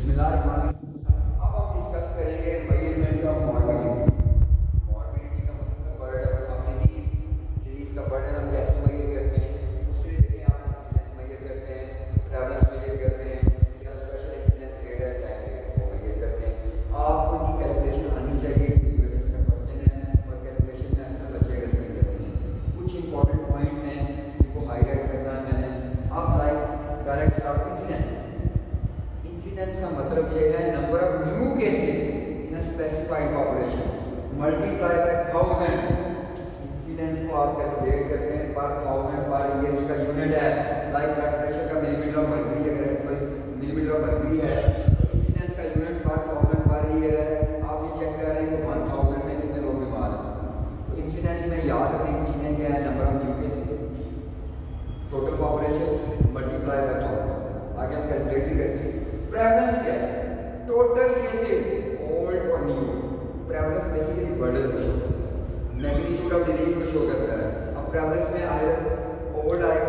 बिस्मिल्लाहिर्रहमानिर्रहीम। अब हम डिस्कस करेंगे मेजरमेंट्स ऑफ मॉर्बिडिटी। मॉर्बिडिटी का मतलब बर्डन ऑफ डिजीज का बर्डन हम कैसे मेजर करते हैं, उसके लिए देखिए आप इंसिडेंस मेजर करते हैं, प्रेवलेंस मेजर करते हैं, या स्पेशल इंसिडेंस रेट है, डेथ रेट को मेजर करते हैं। आपको इनकी कैलकुलेशन आनी चाहिए, यूएचएस का क्वेश्चन है और कैलकुलेशन में अक्सर बच्चे गलती करते हैं। कुछ इंपॉर्टेंट पॉइंट्स हैं जिनको हाईलाइट करना है मैंने। आप like direct start incidence. Incidence का मतलब ये है number of new cases in a specified population multiply by 1000। Incidence को आप कैलकुलेट करते हैं पर 1000 पर ईयर, उसका यूनिट है लाइक ब्लड प्रेशर का मिलीमीटर ऑफ मर्करी, अगर सॉरी मिलीमीटर ऑफ मर्करी है तो इंसिडेंस का यूनिट पर 1000 पर ईयर है। आप ये चेक कर रहे हैं कि 1000 में कितने लोग बीमार हैं। तो इंसिडेंस में याद रखने की चीज़ें क्या है, number of new cases, total population multiply by 1000। आगे हम कैलकुलेट भी करते हैं। प्रेवलेंस क्या है, टोटल केसेस ओल्ड और न्यू। प्रेवलेंस बेसिकली बर्डन को शो करता है, मैग्नीट्यूड ऑफ डिजीज को शो करता है। अब प्रेवलेंस में आयदर ओल्ड आएगा